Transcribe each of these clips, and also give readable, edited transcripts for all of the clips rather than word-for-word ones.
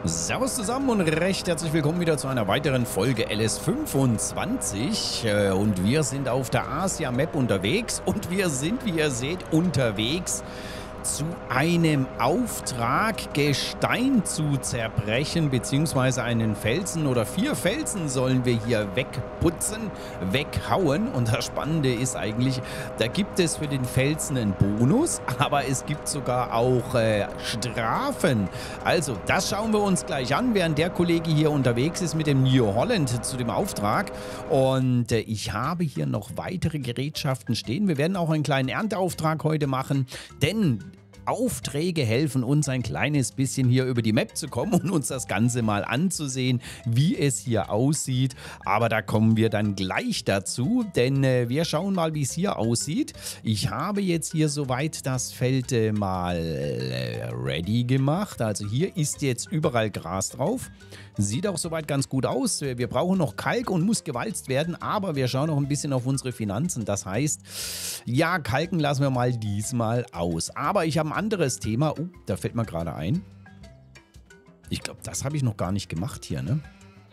Servus zusammen und recht herzlich willkommen wieder zu einer weiteren Folge LS25 und wir sind auf der Asia Map unterwegs und wir sind, wie ihr seht, unterwegs zu einem Auftrag, Gestein zu zerbrechen, beziehungsweise einen Felsen oder 4 Felsen sollen wir hier wegputzen, weghauen. Und das Spannende ist eigentlich, da gibt es für den Felsen einen Bonus, aber es gibt sogar auch Strafen. Also, das schauen wir uns gleich an, während der Kollege hier unterwegs ist mit dem New Holland zu dem Auftrag. Und ich habe hier noch weitere Gerätschaften stehen. Wir werden auch einen kleinen Ernteauftrag heute machen, denn Aufträge helfen uns ein kleines bisschen hier über die Map zu kommen und uns das Ganze mal anzusehen, wie es hier aussieht. Aber da kommen wir dann gleich dazu, denn wir schauen mal, wie es hier aussieht. Ich habe jetzt hier soweit das Feld mal ready gemacht. Also hier ist jetzt überall Gras drauf. Sieht auch soweit ganz gut aus. Wir brauchen noch Kalk und muss gewalzt werden, aber wir schauen noch ein bisschen auf unsere Finanzen. Das heißt, ja, Kalken lassen wir mal diesmal aus. Aber ich habe ein anderes Thema. Da fällt mir gerade ein. Ich glaube, das habe ich noch gar nicht gemacht hier, ne?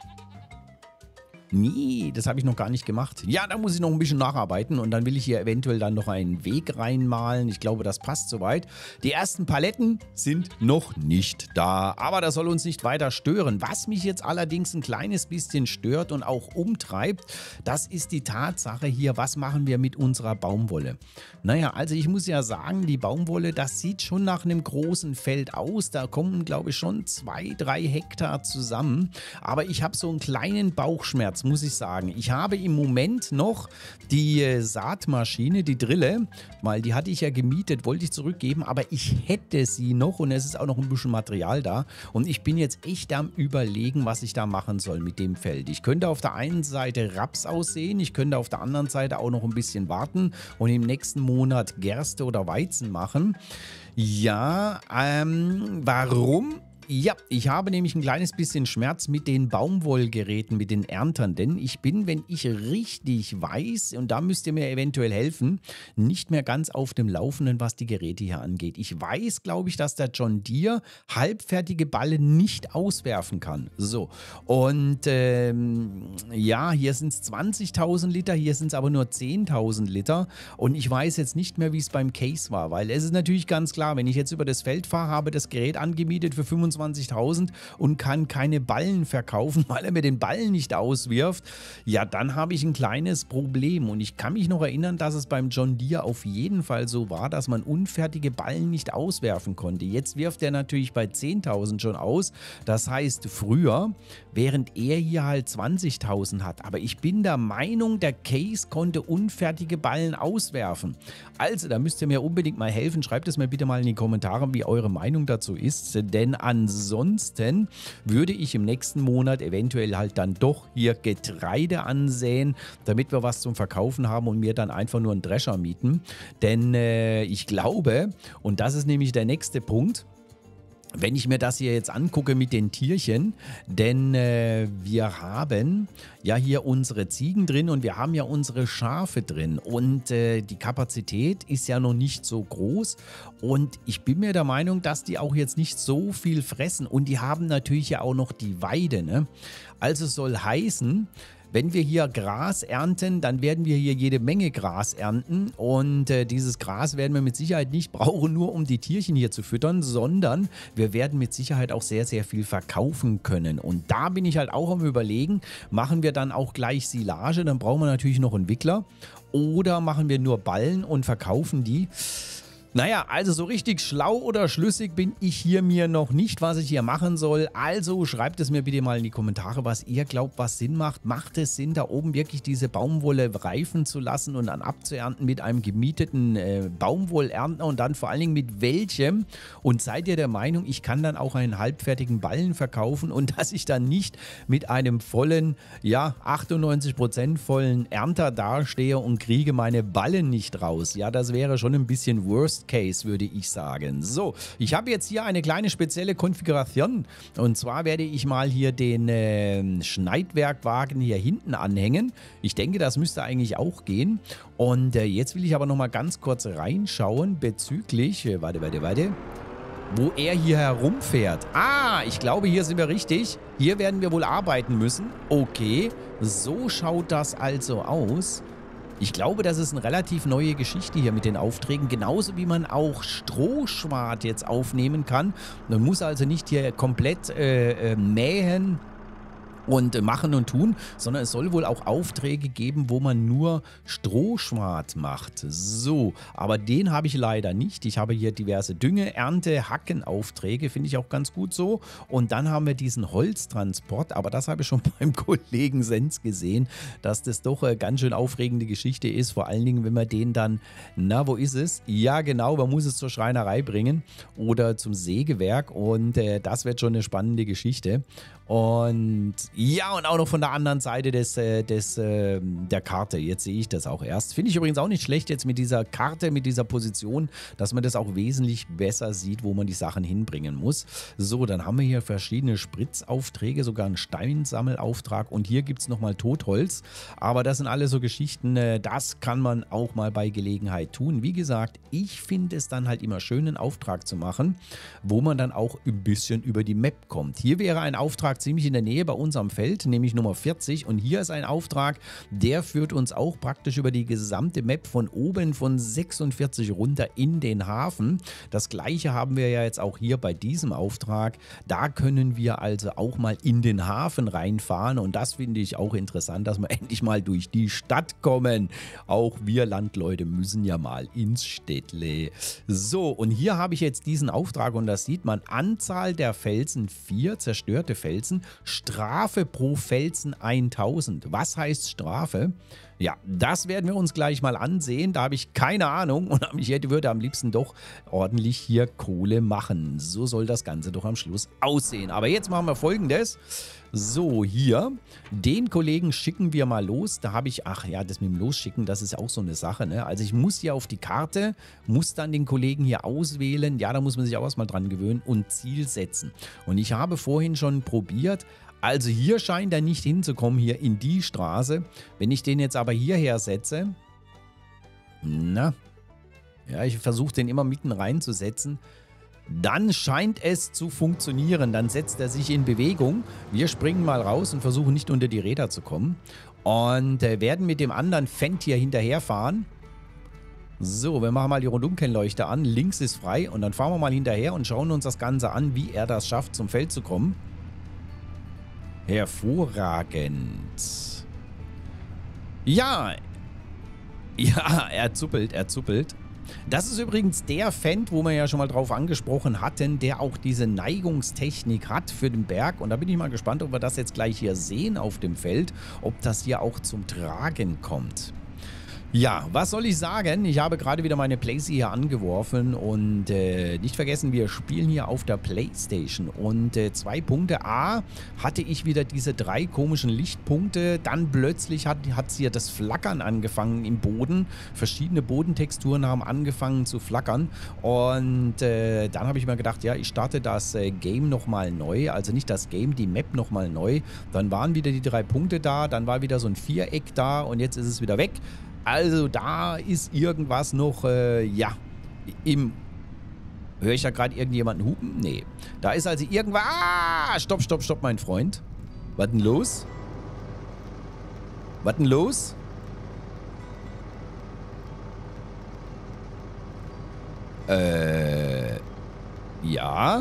Nee, das habe ich noch gar nicht gemacht. Ja, da muss ich noch ein bisschen nacharbeiten und dann will ich hier eventuell dann noch einen Weg reinmalen. Ich glaube, das passt soweit. Die ersten Paletten sind noch nicht da, aber das soll uns nicht weiter stören. Was mich jetzt allerdings ein kleines bisschen stört und auch umtreibt, das ist die Tatsache hier, was machen wir mit unserer Baumwolle? Naja, also ich muss ja sagen, die Baumwolle, das sieht schon nach einem großen Feld aus. Da kommen, glaube ich, schon 2-3 Hektar zusammen, aber ich habe so einen kleinen Bauchschmerz, muss ich sagen. Ich habe im Moment noch die Saatmaschine, die Drille, weil die hatte ich ja gemietet, wollte ich zurückgeben, aber ich hätte sie noch und es ist auch noch ein bisschen Material da und ich bin jetzt echt am Überlegen, was ich da machen soll mit dem Feld. Ich könnte auf der einen Seite Raps aussehen, ich könnte auf der anderen Seite auch noch ein bisschen warten und im nächsten Monat Gerste oder Weizen machen. Ja, warum? Ja, ich habe nämlich ein kleines bisschen Schmerz mit den Baumwollgeräten, mit den Erntern, denn ich bin, wenn ich richtig weiß, und da müsst ihr mir eventuell helfen, nicht mehr ganz auf dem Laufenden, was die Geräte hier angeht. Ich weiß, glaube ich, dass der John Deere halbfertige Ballen nicht auswerfen kann. So, und ja, hier sind es 20.000 Liter, hier sind es aber nur 10.000 Liter und ich weiß jetzt nicht mehr, wie es beim Case war, weil es ist natürlich ganz klar, wenn ich jetzt über das Feld fahre, habe das Gerät angemietet für 25.000 und kann keine Ballen verkaufen, weil er mir den Ballen nicht auswirft, ja, dann habe ich ein kleines Problem. Und ich kann mich noch erinnern, dass es beim John Deere auf jeden Fall so war, dass man unfertige Ballen nicht auswerfen konnte. Jetzt wirft er natürlich bei 10.000 schon aus. Das heißt, früher, während er hier halt 20.000 hat. Aber ich bin der Meinung, der Case konnte unfertige Ballen auswerfen. Also, da müsst ihr mir unbedingt mal helfen. Schreibt es mir bitte mal in die Kommentare, wie eure Meinung dazu ist. Denn ansonsten würde ich im nächsten Monat eventuell halt dann doch hier Getreide ansäen, damit wir was zum Verkaufen haben und mir dann einfach nur einen Drescher mieten. Denn ich glaube, und das ist nämlich der nächste Punkt, wenn ich mir das hier jetzt angucke mit den Tierchen, denn wir haben ja hier unsere Ziegen drin und wir haben ja unsere Schafe drin und die Kapazität ist ja noch nicht so groß und ich bin mir der Meinung, dass die auch jetzt nicht so viel fressen und die haben natürlich ja auch noch die Weide, ne? Also soll heißen, wenn wir hier Gras ernten, dann werden wir hier jede Menge Gras ernten und dieses Gras werden wir mit Sicherheit nicht brauchen, nur um die Tierchen hier zu füttern, sondern wir werden mit Sicherheit auch sehr, sehr viel verkaufen können. Und da bin ich halt auch am Überlegen, machen wir dann auch gleich Silage, dann brauchen wir natürlich noch einen Wickler oder machen wir nur Ballen und verkaufen die. Naja, also so richtig schlau oder schlüssig bin ich hier mir noch nicht, was ich hier machen soll. Also schreibt es mir bitte mal in die Kommentare, was ihr glaubt, was Sinn macht. Macht es Sinn, da oben wirklich diese Baumwolle reifen zu lassen und dann abzuernten mit einem gemieteten Baumwollernter und dann vor allen Dingen mit welchem? Und seid ihr der Meinung, ich kann dann auch einen halbfertigen Ballen verkaufen und dass ich dann nicht mit einem vollen, ja 98% vollen Ernter dastehe und kriege meine Ballen nicht raus? Ja, das wäre schon ein bisschen Worst Case, würde ich sagen. So, ich habe jetzt hier eine kleine spezielle Konfiguration und zwar werde ich mal hier den Schneidwerkwagen hier hinten anhängen. Ich denke, das müsste eigentlich auch gehen und jetzt will ich aber noch mal ganz kurz reinschauen bezüglich, warte. wo er hier herumfährt. Ah, ich glaube, hier sind wir richtig. Hier werden wir wohl arbeiten müssen. Okay, so schaut das also aus. Ich glaube, das ist eine relativ neue Geschichte hier mit den Aufträgen. Genauso wie man auch Strohschwart jetzt aufnehmen kann. Man muss also nicht hier komplett mähen und machen und tun, sondern es soll wohl auch Aufträge geben, wo man nur Strohschwart macht. So, aber den habe ich leider nicht. Ich habe hier diverse Dünge, Ernte, Hackenaufträge, finde ich auch ganz gut so. Und dann haben wir diesen Holztransport, aber das habe ich schon beim Kollegen Sens gesehen, dass das doch eine ganz schön aufregende Geschichte ist, vor allen Dingen, wenn man den dann, na, wo ist es? Ja, genau, man muss es zur Schreinerei bringen oder zum Sägewerk und das wird schon eine spannende Geschichte. Und ja, und auch noch von der anderen Seite der Karte. Jetzt sehe ich das auch erst. Finde ich übrigens auch nicht schlecht jetzt mit dieser Karte, mit dieser Position, dass man das auch wesentlich besser sieht, wo man die Sachen hinbringen muss. So, dann haben wir hier verschiedene Spritzaufträge, sogar einen Steinsammelauftrag und hier gibt es nochmal Totholz. Aber das sind alle so Geschichten, das kann man auch mal bei Gelegenheit tun. Wie gesagt, ich finde es dann halt immer schön, einen Auftrag zu machen, wo man dann auch ein bisschen über die Map kommt. Hier wäre ein Auftrag ziemlich in der Nähe bei uns am Feld, nämlich Nummer 40. Und hier ist ein Auftrag, der führt uns auch praktisch über die gesamte Map von oben von 46 runter in den Hafen. Das gleiche haben wir ja jetzt auch hier bei diesem Auftrag. Da können wir also auch mal in den Hafen reinfahren und das finde ich auch interessant, dass wir endlich mal durch die Stadt kommen. Auch wir Landleute müssen ja mal ins Städtle. So, und hier habe ich jetzt diesen Auftrag und das sieht man, Anzahl der Felsen 4, zerstörte Felsen, Strafe pro Felsen 1000. Was heißt Strafe? Ja, das werden wir uns gleich mal ansehen. Da habe ich keine Ahnung und ich würde am liebsten doch ordentlich hier Kohle machen. So soll das Ganze doch am Schluss aussehen. Aber jetzt machen wir Folgendes. So, hier, den Kollegen schicken wir mal los. Da habe ich, ach ja, das mit dem Losschicken, das ist auch so eine Sache, ne? Also ich muss hier auf die Karte, muss dann den Kollegen hier auswählen. Ja, da muss man sich auch erstmal dran gewöhnen und Ziel setzen. Und ich habe vorhin schon probiert, also hier scheint er nicht hinzukommen, hier in die Straße. Wenn ich den jetzt aber hierher setze, na, ja, ich versuche den immer mitten reinzusetzen, dann scheint es zu funktionieren. Dann setzt er sich in Bewegung. Wir springen mal raus und versuchen nicht unter die Räder zu kommen. Und werden mit dem anderen Fendt hier hinterherfahren. So, wir machen mal die Rundumkennleuchte an. Links ist frei und dann fahren wir mal hinterher und schauen uns das Ganze an, wie er das schafft, zum Feld zu kommen. Hervorragend. Ja. Ja, er zuppelt, er zuppelt. Das ist übrigens der Fendt, wo wir ja schon mal drauf angesprochen hatten, der auch diese Neigungstechnik hat für den Berg. Und da bin ich mal gespannt, ob wir das jetzt gleich hier sehen auf dem Feld, ob das hier auch zum Tragen kommt. Ja, was soll ich sagen? Ich habe gerade wieder meine Playsee hier angeworfen und nicht vergessen, wir spielen hier auf der Playstation. Und 2 Punkte. A, hatte ich wieder diese 3 komischen Lichtpunkte. Dann plötzlich hat hier das Flackern angefangen im Boden. Verschiedene Bodentexturen haben angefangen zu flackern. Und dann habe ich mir gedacht, ja, ich starte das Game nochmal neu. Also nicht das Game, die Map nochmal neu. Dann waren wieder die 3 Punkte da. Dann war wieder so ein Viereck da und jetzt ist es wieder weg. Also da ist irgendwas noch, ja, höre ich da gerade irgendjemanden hupen? Nee. Da ist also irgendwas, stopp, stopp, stopp, mein Freund. Was denn los? Was denn los? Ja.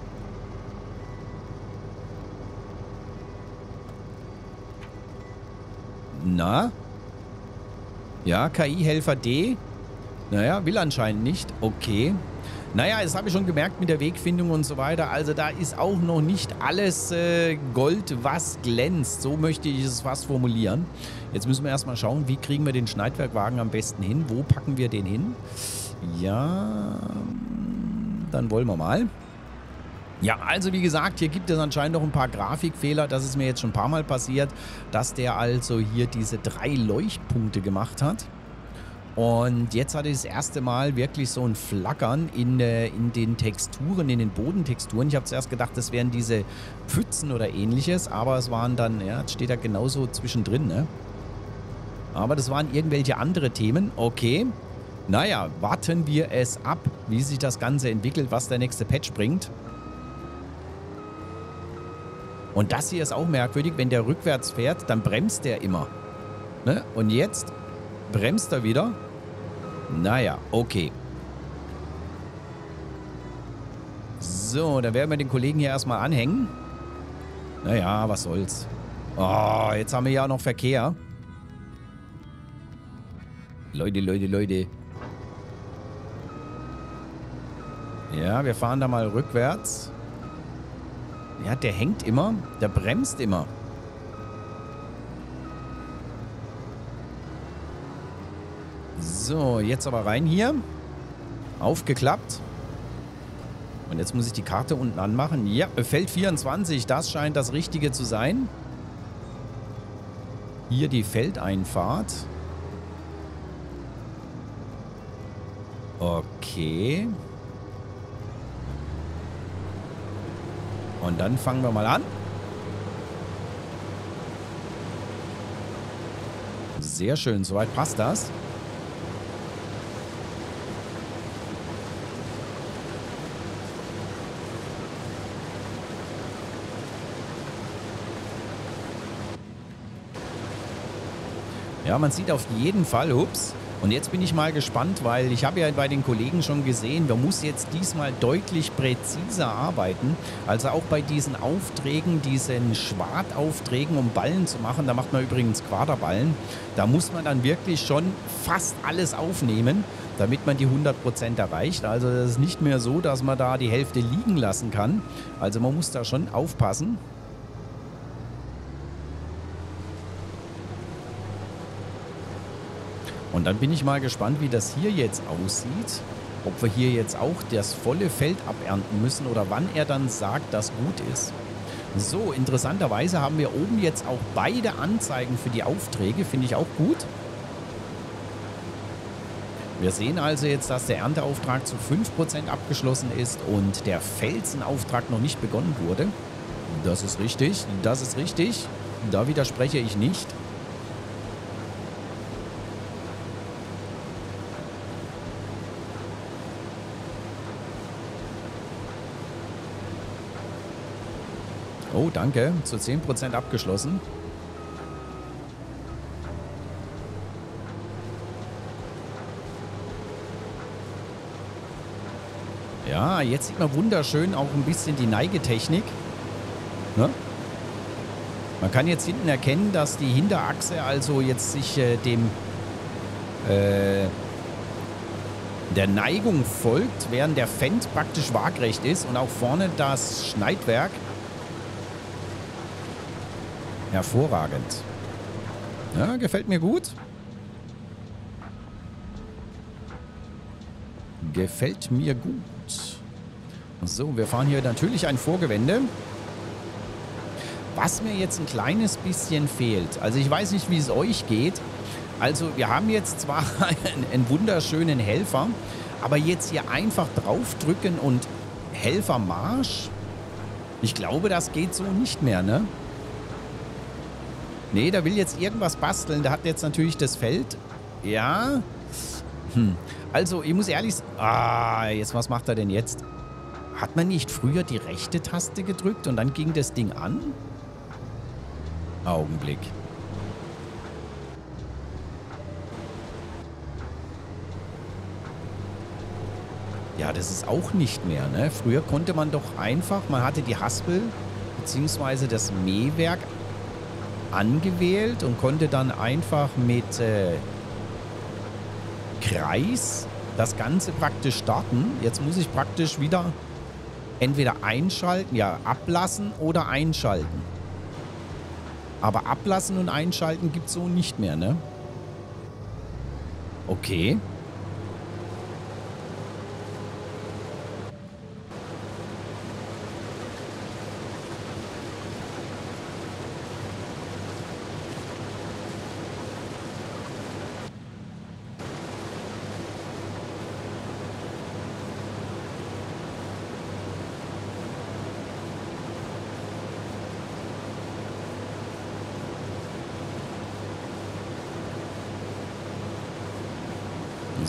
Na? Ja, KI-Helfer D. Naja, will anscheinend nicht. Okay. Naja, das habe ich schon gemerkt mit der Wegfindung und so weiter. Also da ist auch noch nicht alles Gold, was glänzt. So möchte ich es fast formulieren. Jetzt müssen wir erstmal schauen, wie kriegen wir den Schneidwerkwagen am besten hin. Wo packen wir den hin? Ja, dann wollen wir mal. Ja, also wie gesagt, hier gibt es anscheinend noch ein paar Grafikfehler. Das ist mir jetzt schon ein paar Mal passiert, dass der also hier diese 3 Leuchtpunkte gemacht hat. Und jetzt hatte ich das erste Mal wirklich so ein Flackern in den Texturen, in den Bodentexturen. Ich habe zuerst gedacht, das wären diese Pfützen oder ähnliches, aber es waren dann, ja, jetzt steht da genauso zwischendrin, ne? Aber das waren irgendwelche andere Themen. Okay. Naja, warten wir es ab, wie sich das Ganze entwickelt, was der nächste Patch bringt. Und das hier ist auch merkwürdig, wenn der rückwärts fährt, dann bremst der immer. Ne? Und jetzt bremst er wieder. Naja, okay. So, dann werden wir den Kollegen hier erstmal anhängen. Naja, was soll's. Oh, jetzt haben wir ja noch Verkehr. Leute. Ja, wir fahren da mal rückwärts. Ja, der hängt immer. Der bremst immer. So, jetzt aber rein hier. Aufgeklappt. Und jetzt muss ich die Karte unten anmachen. Ja, Feld 24. Das scheint das Richtige zu sein. Hier die Feldeinfahrt. Okay. Und dann fangen wir mal an. Sehr schön, soweit passt das. Ja, man sieht auf jeden Fall, ups. Und jetzt bin ich mal gespannt, weil ich habe ja bei den Kollegen schon gesehen, man muss jetzt diesmal deutlich präziser arbeiten. Also auch bei diesen Aufträgen, diesen Schwartaufträgen, um Ballen zu machen, da macht man übrigens Quaderballen, da muss man dann wirklich schon fast alles aufnehmen, damit man die 100% erreicht. Also das ist nicht mehr so, dass man da die Hälfte liegen lassen kann. Also man muss da schon aufpassen. Und dann bin ich mal gespannt, wie das hier jetzt aussieht. Ob wir hier jetzt auch das volle Feld abernten müssen oder wann er dann sagt, dass gut ist. So, interessanterweise haben wir oben jetzt auch beide Anzeigen für die Aufträge. Finde ich auch gut. Wir sehen also jetzt, dass der Ernteauftrag zu 5% abgeschlossen ist und der Felsenauftrag noch nicht begonnen wurde. Das ist richtig, das ist richtig. Da widerspreche ich nicht. Oh, danke. Zu 10% abgeschlossen. Ja, jetzt sieht man wunderschön auch ein bisschen die Neigetechnik. Ne? Man kann jetzt hinten erkennen, dass die Hinterachse also jetzt sich der Neigung folgt, während der Fendt praktisch waagrecht ist und auch vorne das Schneidwerk. Hervorragend. Ja, gefällt mir gut. Gefällt mir gut. So, wir fahren hier natürlich ein Vorgewende. Was mir jetzt ein kleines bisschen fehlt, also ich weiß nicht, wie es euch geht. Also wir haben jetzt zwar einen wunderschönen Helfer, aber jetzt hier einfach draufdrücken und Helfermarsch, ich glaube, das geht so nicht mehr, ne? Nee, der will jetzt irgendwas basteln. Der hat jetzt natürlich das Feld. Ja. Also, ich muss ehrlich sagen. Jetzt, was macht er denn jetzt? Hat man nicht früher die rechte Taste gedrückt und dann ging das Ding an? Augenblick. Ja, das ist auch nicht mehr, ne? Früher konnte man doch einfach, man hatte die Haspel bzw. das Mähwerk angewählt und konnte dann einfach mit Kreis das Ganze praktisch starten. Jetzt muss ich praktisch wieder entweder einschalten, ja, ablassen oder einschalten. Aber ablassen und einschalten gibt es so nicht mehr, ne? Okay.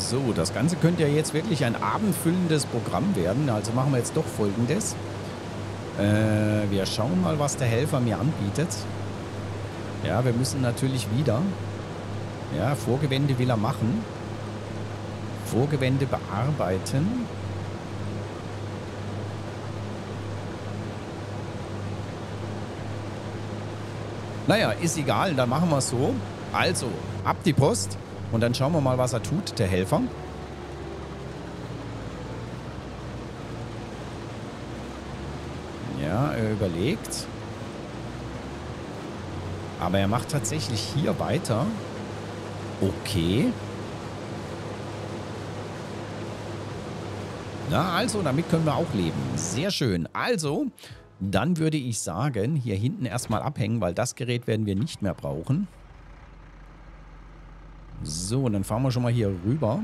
So, das Ganze könnte ja jetzt wirklich ein abendfüllendes Programm werden. Also machen wir jetzt doch Folgendes. Wir schauen mal, was der Helfer mir anbietet. Ja, wir müssen natürlich wieder... Ja, Vorgewände will er machen. Vorgewände bearbeiten. Naja, ist egal, dann machen wir es so. Also, ab die Post. Und dann schauen wir mal, was er tut, der Helfer. Ja, er überlegt. Aber er macht tatsächlich hier weiter. Okay. Na, also, damit können wir auch leben. Sehr schön. Also, dann würde ich sagen, hier hinten erstmal abhängen, weil das Gerät werden wir nicht mehr brauchen. So, dann fahren wir schon mal hier rüber.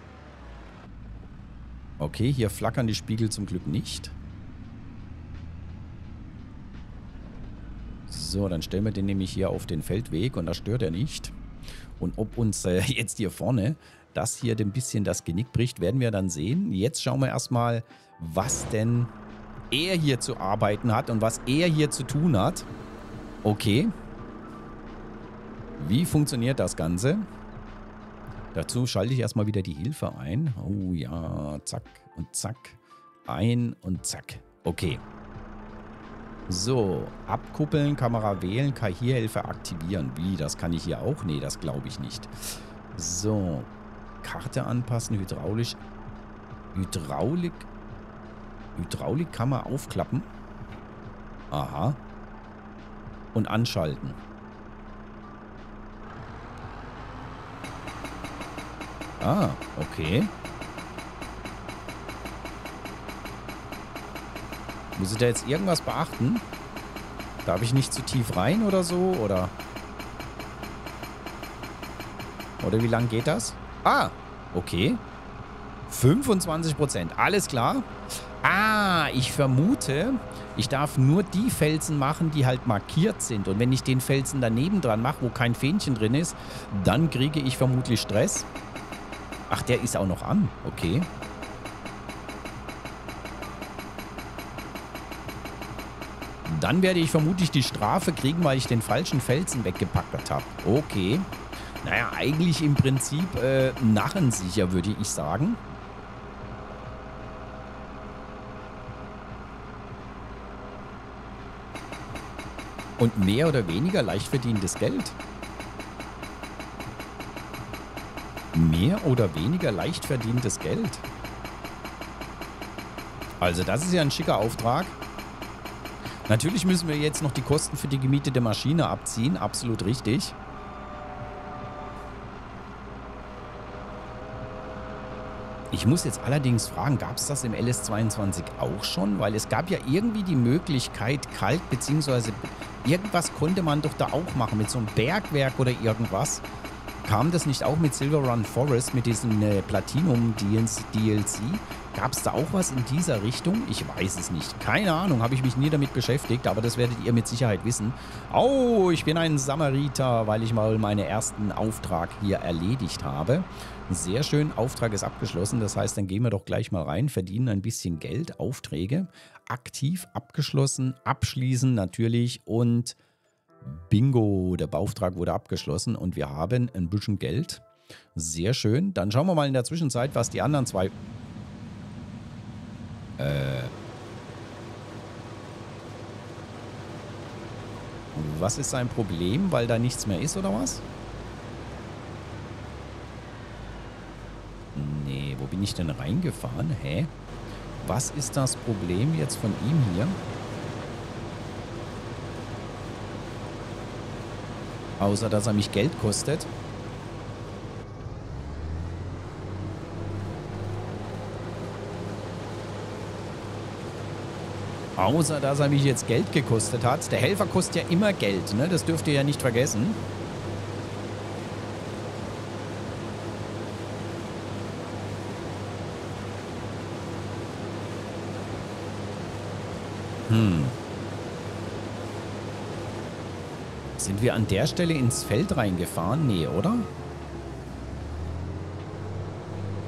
Okay, hier flackern die Spiegel zum Glück nicht. So, dann stellen wir den nämlich hier auf den Feldweg und da stört er nicht. Und ob uns jetzt hier vorne das hier ein bisschen das Genick bricht, werden wir dann sehen. Jetzt schauen wir erstmal, was denn er hier zu arbeiten hat und was er hier zu tun hat. Okay. Wie funktioniert das Ganze? Dazu schalte ich erstmal wieder die Hilfe ein. Oh ja, zack und zack. Ein und zack. Okay. So, abkuppeln, Kamera wählen, Karrierehilfe aktivieren. Wie, das kann ich hier auch? Nee, das glaube ich nicht. So, Karte anpassen, Hydraulikkammer aufklappen. Aha. Und anschalten. Ah, okay. Muss ich da jetzt irgendwas beachten? Darf ich nicht zu tief rein oder so? Oder wie lang geht das? Ah, okay. 25%, alles klar. Ah, ich vermute, ich darf nur die Felsen machen, die halt markiert sind. Und wenn ich den Felsen daneben dran mache, wo kein Fähnchen drin ist, dann kriege ich vermutlich Stress. Ach, der ist auch noch an. Okay. Dann werde ich vermutlich die Strafe kriegen, weil ich den falschen Felsen weggepackt habe. Okay. Naja, eigentlich im Prinzip narrensicher, würde ich sagen. Und mehr oder weniger leicht verdientes Geld. Mehr oder weniger leicht verdientes Geld. Also das ist ja ein schicker Auftrag. Natürlich müssen wir jetzt noch die Kosten für die gemietete Maschine abziehen. Absolut richtig. Ich muss jetzt allerdings fragen, gab es das im LS22 auch schon? Weil es gab ja irgendwie die Möglichkeit, kalt bzw. irgendwas konnte man doch da auch machen. Mit so einem Bergwerk oder irgendwas. Kam das nicht auch mit Silver Run Forest, mit diesem Platinum DLC? Gab es da auch was in dieser Richtung? Ich weiß es nicht. Keine Ahnung, habe ich mich nie damit beschäftigt, aber das werdet ihr mit Sicherheit wissen. Oh, ich bin ein Samariter, weil ich mal meinen ersten Auftrag hier erledigt habe. Sehr schön, Auftrag ist abgeschlossen. Das heißt, dann gehen wir doch gleich mal rein, verdienen ein bisschen Geld, Aufträge. Aktiv, abgeschlossen, abschließen natürlich und... Bingo, der Beauftrag wurde abgeschlossen und wir haben ein bisschen Geld. Sehr schön. Dann schauen wir mal in der Zwischenzeit, was die anderen zwei... Was ist sein Problem? Weil da nichts mehr ist, oder was? Nee, wo bin ich denn reingefahren? Hä? Was ist das Problem jetzt von ihm hier? Außer, dass er mich Geld kostet. Außer, dass er mich jetzt Geld gekostet hat. Der Helfer kostet ja immer Geld, ne? Das dürft ihr ja nicht vergessen. Sind wir an der Stelle ins Feld reingefahren? Nee, oder?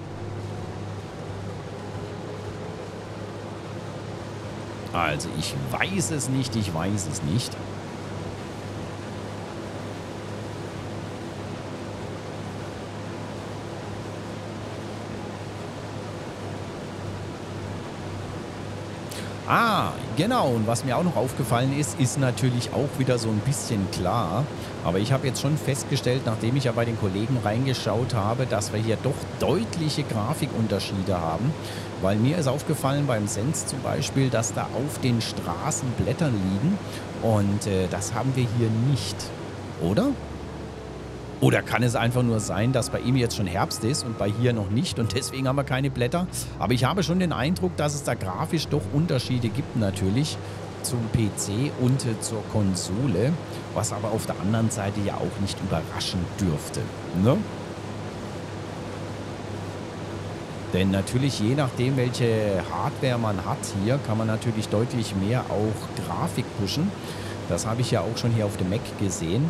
Also ich weiß es nicht, ich weiß es nicht. Ah, genau. Und was mir auch noch aufgefallen ist, ist natürlich auch wieder so ein bisschen klar. Aber ich habe jetzt schon festgestellt, nachdem ich ja bei den Kollegen reingeschaut habe, dass wir hier doch deutliche Grafikunterschiede haben. Weil mir ist aufgefallen beim Sens zum Beispiel, dass da auf den Straßen Blätter liegen. Und das haben wir hier nicht. Oder? Oder kann es einfach nur sein, dass bei ihm jetzt schon Herbst ist und bei hier noch nicht und deswegen haben wir keine Blätter? Aber ich habe schon den Eindruck, dass es da grafisch doch Unterschiede gibt natürlich zum PC und zur Konsole, was aber auf der anderen Seite ja auch nicht überraschen dürfte. Ne? Denn natürlich je nachdem, welche Hardware man hat hier, kann man natürlich deutlich mehr auch Grafik pushen. Das habe ich ja auch schon hier auf dem Mac gesehen.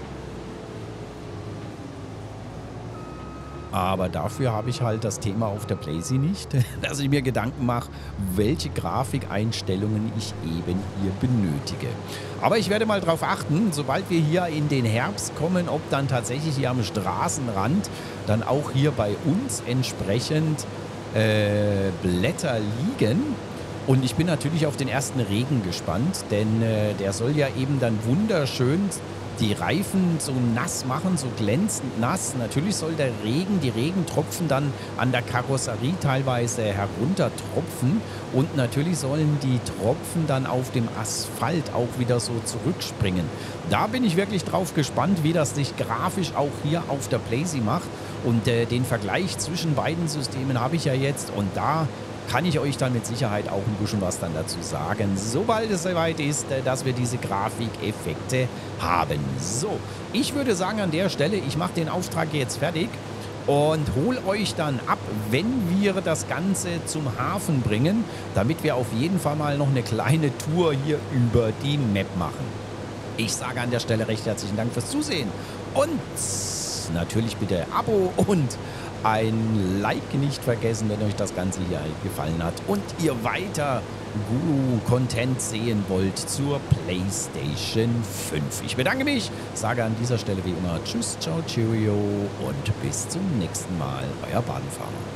Aber dafür habe ich halt das Thema auf der Playsee nicht, dass ich mir Gedanken mache, welche Grafikeinstellungen ich eben hier benötige. Aber ich werde mal darauf achten, sobald wir hier in den Herbst kommen, ob dann tatsächlich hier am Straßenrand dann auch hier bei uns entsprechend Blätter liegen. Und ich bin natürlich auf den ersten Regen gespannt, denn der soll ja eben dann wunderschön die Reifen so nass machen, so glänzend nass. Natürlich soll der Regen, die Regentropfen dann an der Karosserie teilweise heruntertropfen und natürlich sollen die Tropfen dann auf dem Asphalt auch wieder so zurückspringen. Da bin ich wirklich drauf gespannt, wie das sich grafisch auch hier auf der Playsee macht und den Vergleich zwischen beiden Systemen habe ich ja jetzt und da kann ich euch dann mit Sicherheit auch ein bisschen was dann dazu sagen, sobald es soweit ist, dass wir diese Grafikeffekte haben. So, ich würde sagen an der Stelle, ich mache den Auftrag jetzt fertig und hole euch dann ab, wenn wir das Ganze zum Hafen bringen, damit wir auf jeden Fall mal noch eine kleine Tour hier über die Map machen. Ich sage an der Stelle recht herzlichen Dank fürs Zusehen und natürlich bitte Abo und ein Like nicht vergessen, wenn euch das Ganze hier gefallen hat und ihr weiter Guru-Content sehen wollt zur PlayStation 5. Ich bedanke mich, sage an dieser Stelle wie immer Tschüss, ciao, cheerio und bis zum nächsten Mal, euer Badenfahrer.